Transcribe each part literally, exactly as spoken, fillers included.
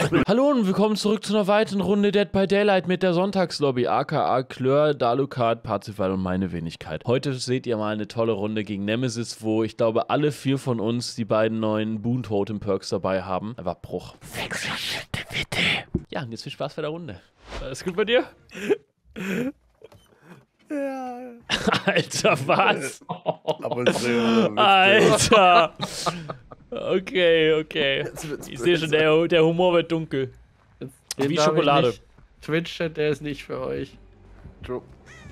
Hallo und willkommen zurück zu einer weiteren Runde Dead by Daylight mit der Sonntagslobby, aka Klör, Dalukat, Parzifal und meine Wenigkeit. Heute seht ihr mal eine tolle Runde gegen Nemesis, wo ich glaube alle vier von uns die beiden neuen Boon Totem Perks dabei haben. Einfach Bruch. Bitte. Ja, und jetzt viel Spaß bei der Runde. Alles gut bei dir? Ja. Alter, was? Aber sehr Alter. Okay, okay. Ich sehe schon, der, der Humor wird dunkel. Wie Schokolade. Twitch-Chat, der ist nicht für euch. True.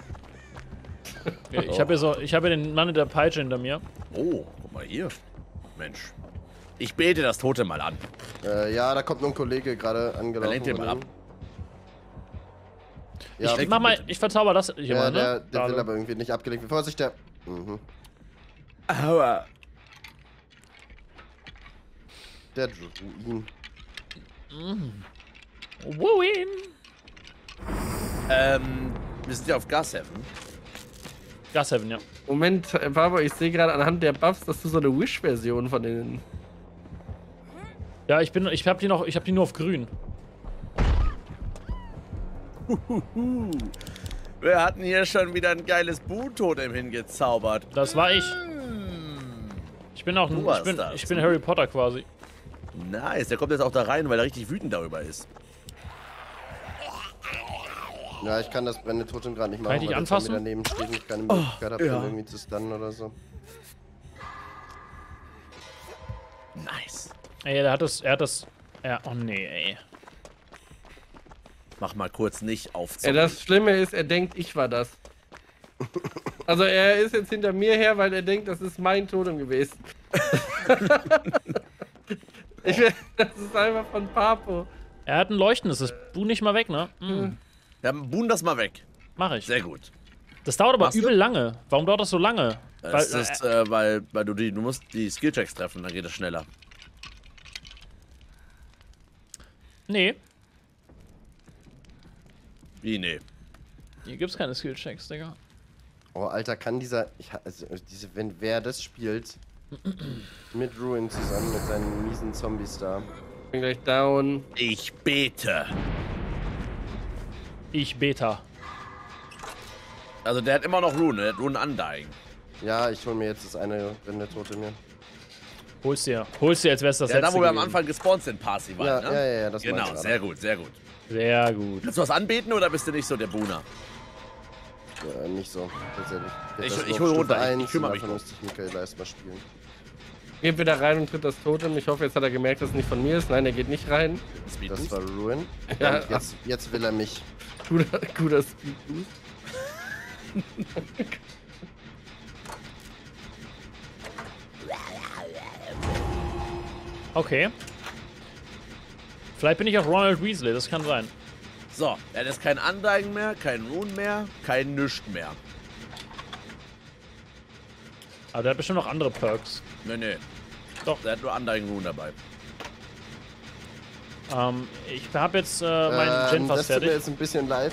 Ja, ich habe ja, so, ich hab ja den Mann in der Peitsche hinter mir. Oh, guck mal hier. Mensch. Ich bete das Totem mal an. Äh, ja, da kommt nur ein Kollege gerade angelaufen. Lenkt den mal ab. Ja, ich mach mal, ich verzauber das hier ja, mal, ne? Der, der will aber irgendwie nicht abgelenkt werden. Vorsicht, der. Mhm. Aua. Der Druin. Mhm. Win. Ähm, wir sind ja auf Gasheaven. Gasheaven, ja. Moment, Papa, ich sehe gerade anhand der Buffs, dass du so eine Wish-Version von denen. Ja, ich bin, ich hab die noch, ich hab die nur auf grün. Huhuhu. Wir hatten hier schon wieder ein geiles Boon-Totem hingezaubert. Das war ich. Ich bin auch, Du ich warst bin, das. ich bin Harry Potter quasi. Nice, der kommt jetzt auch da rein, weil er richtig wütend darüber ist. Ja, ich kann das brennende Totem gerade nicht machen, Kann ich dich weil der anfassen? Zombie daneben steht und ich keine Möglichkeit habe, ja. den irgendwie zu stunnen oder so. Nice. Ey, der hat das, er hat das, ja, oh nee, ey. Mach mal kurz nicht auf. Ja, das Schlimme ist, er denkt, ich war das. Also er ist jetzt hinter mir her, weil er denkt, das ist mein Totem gewesen. ich, das ist einfach von Papo. Er hat ein leuchtendes, das Bu nicht mal weg, ne? Mhm. Ja, Boon das mal weg. Mach ich. Sehr gut. Das dauert aber Machst du? übel lange. Warum dauert das so lange? Das Weil, ist, äh, weil, weil du die, du musst die Skillchecks treffen, dann geht es schneller. Nee, Wie, nee. hier gibt's keine Skillchecks, Digga. Oh, Alter, kann dieser. Ich, ha- also, diese, wenn wer das spielt. Mit Ruin zusammen mit seinen miesen Zombies da. Ich bin gleich down. Ich bete. Ich Beta. Also der hat immer noch Rune, der hat Rune Undying. Ja, ich hol mir jetzt das eine brennende Totem hier. Hol's dir. Hol's dir, als wär's das Ja, da letzte wo wir am gewesen. Anfang gespawnt sind, Parsi war, Ja, ne? ja, ja, ja, das Genau, meinte ich sehr gut, sehr gut. Sehr gut. Willst du was anbeten oder bist du nicht so der Booner? Ja, nicht so, tatsächlich. Ich- Das ist ich noch hol Stufe runter, ich- eins ich kümmere und mich davon drum. müsste ich Michael erstmal spielen. Geht wieder rein und tritt das Totem. Ich hoffe, jetzt hat er gemerkt, dass es nicht von mir ist. Nein, er geht nicht rein. Speed Das Boost? war Ruin. Ja, Und jetzt, jetzt will er mich. Guter, guter Speedboost. Okay. Vielleicht bin ich auch Ronald Weasley, das kann sein. So, er hat jetzt kein Undying mehr, kein Rune mehr, kein Nischt mehr. Aber der hat bestimmt noch andere Perks. Nee, nee. Doch. Der hat nur Undying Rune dabei. Ähm, ich hab jetzt äh, meinen Ähm, Gen fast das tut mir fertig. jetzt ein bisschen leid.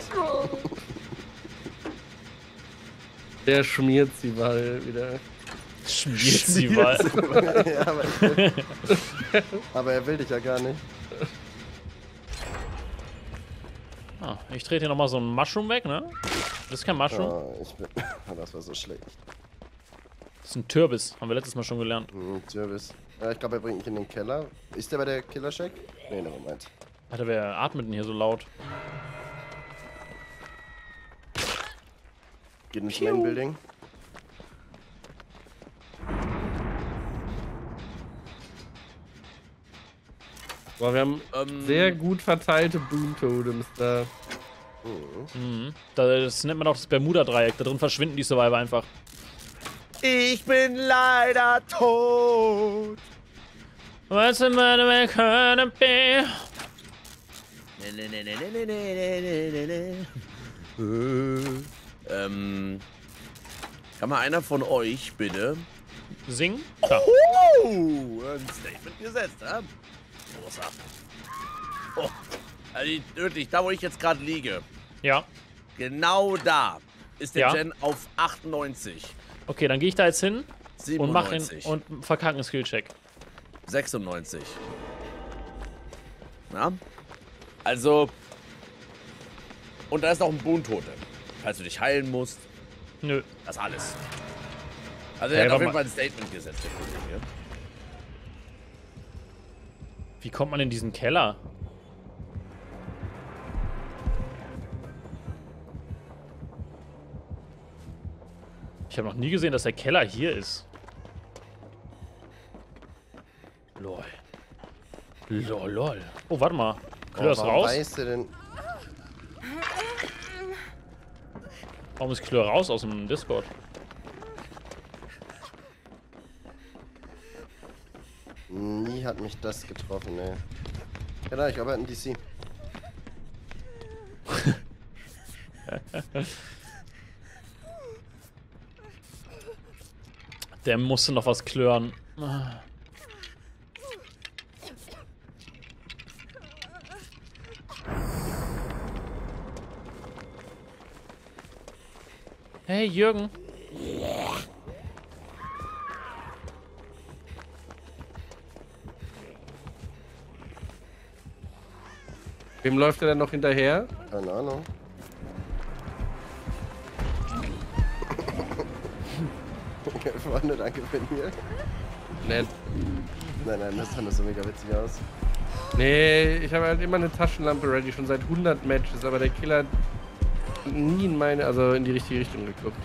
Der schmiert sie mal wieder. Schmiert sie mal. ja, aber, ich will, aber er will dich ja gar nicht. Ah, ich trete hier nochmal so ein Mushroom weg, ne? Das ist kein Mushroom. Oh, ich bin, das war so schlecht. Das ist ein Türbis. Haben wir letztes Mal schon gelernt. Hm, Service. Ja, ich glaube, er bringt mich in den Keller. Ist der bei der Killer Shack? Nee, ne, Moment. Alter, wer atmet denn hier so laut? Geht ins Main Building. Boah, wir haben Ähm, sehr gut verteilte Boon-Totems da. Mhm. Das nennt man auch das Bermuda-Dreieck. Da drin verschwinden die Survivor einfach. Ich bin leider tot. What's the matter with gonna be? Nee, nee, nee, nee, nee, nee, nee, nee, nee. Ähm. Kann mal einer von euch bitte. Singen? Klar. Oh, ein Statement gesetzt, ja? Großer. Oh, also wirklich, da wo ich jetzt gerade liege, Ja. genau da ist der Ja. Gen auf achtundneunzig. Okay, dann gehe ich da jetzt hin und mache ihn siebenundneunzig. und verkacke einen Skillcheck. sechsundneunzig. Ja? Also. Und da ist auch ein Boontote. Falls du dich heilen musst. Nö. Das alles. Also Hey, er hat auf warte jeden mal. Fall ein Statement gesetzt, der Kollege. Wie kommt man in diesen Keller? Ich habe noch nie gesehen, dass der Keller hier ist. Lol. Lol, lol. Oh, warte mal. Klör ist warum raus? weiß der denn? Warum ist Klör raus aus dem Discord? Nie hat mich das getroffen, ey. Ja, ich arbeite in D C. Der musste noch was klören. Hey, Jürgen. Wem läuft er denn noch hinterher? Keine Ahnung. Freunde, danke für mir. Nett. Nein, nein, das sah nur so mega witzig aus. Nee, ich habe halt immer eine Taschenlampe ready, schon seit hundert Matches, aber der Killer hat nie in meine, also in die richtige Richtung geguckt.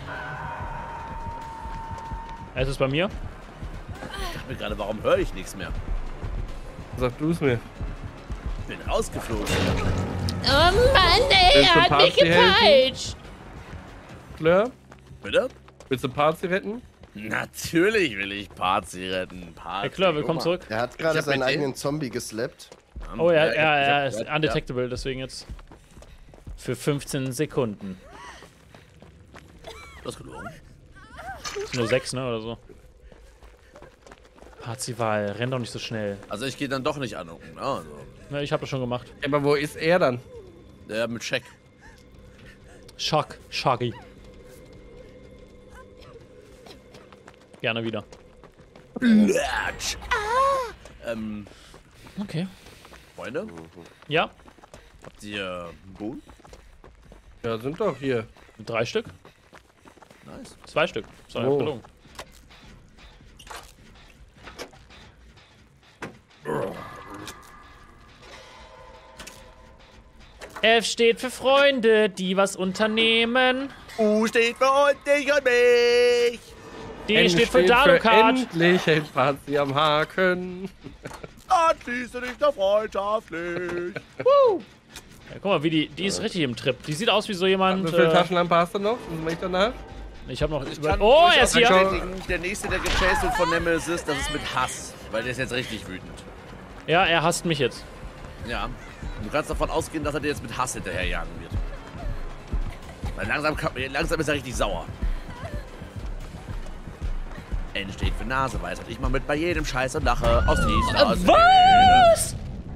Es ist bei mir. Ich dachte mir gerade, warum höre ich nichts mehr? Sag du es mir. Ich bin rausgeflogen. Oh Mann, ey, Willst du er hat mich Party helfen? gepeitscht. Fleur, Bitte? willst du Party retten? Natürlich will ich Party retten. Party. Hey, Klör, willkommen Guck zurück. Er hat gerade hab seinen mit dem- eigenen Zombie geslappt. mal. Oh, er, ich er, hab- er ich ist hab- undetectable, deswegen jetzt. Für fünfzehn Sekunden. Ja, das ist gelogen. Nur sechs, ne, oder so. Parzival, renn doch nicht so schnell. Also ich gehe dann doch nicht angucken. Ne? Also, Ne, ich hab das schon gemacht. Aber wo ist er dann? der mit Check. Schock, Shoggy. Gerne wieder. Blatsch. Ähm, Okay. Freunde, Ja, habt ihr einen Boon? Ja, sind doch hier. drei Stück? Nice. Zwei Stück. Ist doch Oh. gelungen. F steht für Freunde, die was unternehmen. U steht für uns, dich und mich. D N steht für Dalokart. Endlich hält Party am Haken. Anschließe dich da freundschaftlich. Ja, guck mal, wie die, die ist richtig im Trip. Die sieht aus wie so jemand. Wie viele Äh, Taschenlampe hast du noch? Was mache ich danach? ich habe noch. Ich Über kann oh, er durchaus ist hier. bestätigen, der nächste, der gechased wird von Nemesis, das ist mit Hass. Weil der ist jetzt richtig wütend. Ja, er hasst mich jetzt. Ja. Du kannst davon ausgehen, dass er dir jetzt mit Hass hinterherjagen wird. Weil langsam, kann- langsam ist er richtig sauer. N steht für Nase, weiß ich mal mit bei jedem Scheiß und lache aus die Nase. Was?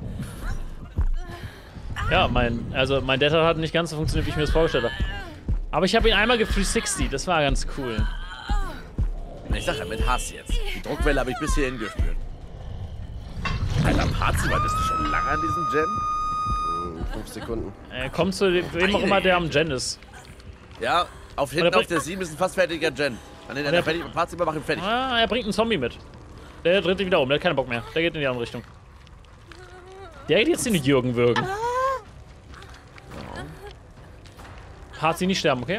Ja, mein, also mein Data hat nicht ganz so funktioniert, wie ich mir das vorgestellt habe. Aber ich habe ihn einmal ge drei sechzig, das war ganz cool. Ich sag ja mit Hass jetzt. Die Druckwelle habe ich bis hierhin gespürt. Alter, Parzival, bist du schon lange an diesem Gen? In fünf Sekunden. Er kommt zu dem, wem auch immer der am Gen ist. Ja, auf hinten der auf der sieben ist ein fast fertiger Gen. An den der- der fertig mit Parzival, mach ihn fertig. Ah, er bringt einen Zombie mit. Der dreht sich wieder um, der hat keinen Bock mehr. Der geht in die andere Richtung. Der geht jetzt den Jürgen würgen. Hart sie nicht sterben, okay?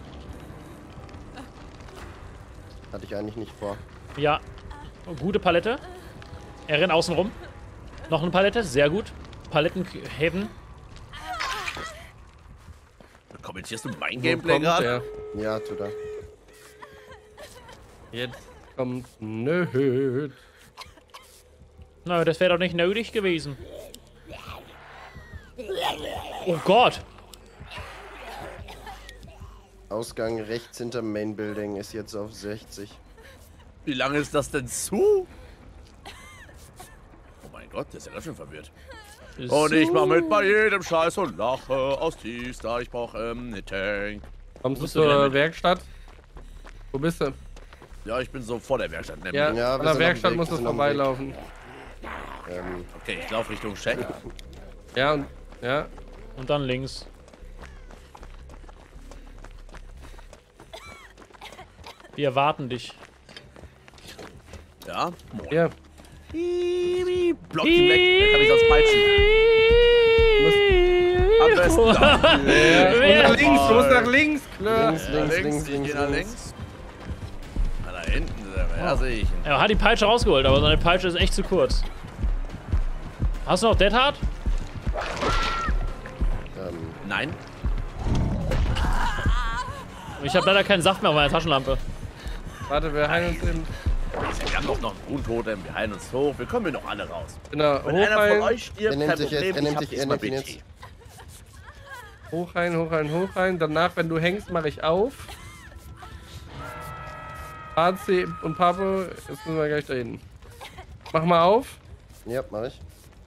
Hatte ich eigentlich nicht vor. Ja. Gute Palette. Er rennt außen rum. Noch eine Palette, sehr gut. Paletten heben. Kommentierst du mein Wo Gameplay kommt gerade? der? Ja, tut er. Jetzt kommt Nöd. Na, das wäre doch nicht nötig gewesen. Oh Gott. Ausgang rechts hinterm Main Building ist jetzt auf sechzig. Wie lange ist das denn zu? Oh mein Gott, der ist ja ganz schön verwirrt. Und ich mach mit bei jedem Scheiß und lache aus tiefst, da ich brauch ähm, ne Tank. Kommst du Musst du wieder zur mit? Werkstatt? Wo bist du? Ja, ich bin so vor der Werkstatt. Nämlich. Ja, Ja, wir an sind der auf dem Werkstatt Weg, musst wir du sind auf dem Weg. vorbeilaufen. Ähm, Okay, ich laufe Richtung Check. Ja, und. Ja. Und dann links. Wir erwarten dich. Ja, moin. Ja. Block ihn weg, dann kann ich das peitschen. Am besten dafür. Ja. Und nach links, du musst nach links, klar. Links, Ja, links, links, links, ich links, geh nach links. links. Ah, da hinten, da sehe ich ihn. Er hat die Peitsche rausgeholt, aber seine Peitsche ist echt zu kurz. Hast du noch Dead Hard? Ähm, Nein. Ich habe leider keinen Saft mehr auf meiner Taschenlampe. Warte, wir heilen uns eben. Wir haben doch noch einen Untotem, wir heilen uns hoch, wir kommen hier noch alle raus. Genau, Wenn einer von hochheilen, euch stirbt, Er nimmt kein sich jetzt- Problem, er nimmt ich hab sich- er diesmal nimmt ihn B T. jetzt. hochheilen, hochheilen, hochheilen. Danach, wenn du hängst, mache ich auf. A C und Pablo, jetzt müssen wir gleich da hin. Mach mal auf. ja, mach ich.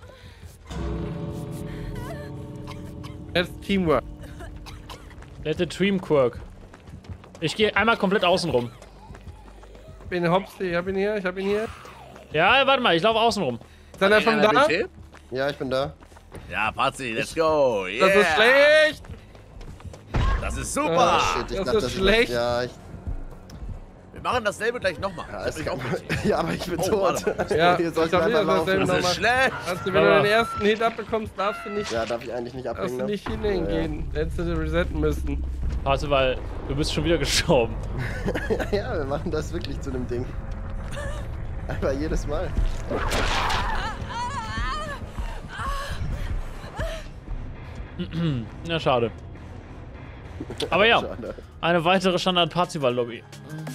Jetzt Teamwork. Let the Dream Quirk. Ich gehe einmal komplett außen rum. Ich bin Hops, ich hab ihn hier, ich hab ihn hier. Ja, warte mal, ich laufe außen rum. Ist einer schon da? B T? Ja, ich bin da. Ja, Pazi, let's go. Yeah. Das ist schlecht. Das ist Ah, super. Shit, ich das dachte, ist schlecht. Ja, ich, Wir machen dasselbe gleich nochmal. ja, Ich es hab mich auch B T. ja, aber ich bin Oh, tot. warte Ja, Hier soll ich ich hab einfach wieder dasselbe laufen. Das ist nochmal. schlecht. Also, wenn du Aber- den ersten Hit abbekommst, darfst du nicht, Ja, darf ich eigentlich nicht darfst abbringen. du ne? nicht hingehen. Hättest du resetten müssen. Warte, weil du bist schon wieder gestorben. Ja, wir machen das wirklich zu einem Ding. Aber jedes Mal. Ja, schade. Aber ja, Schade. eine weitere Standard-Parzival-Lobby.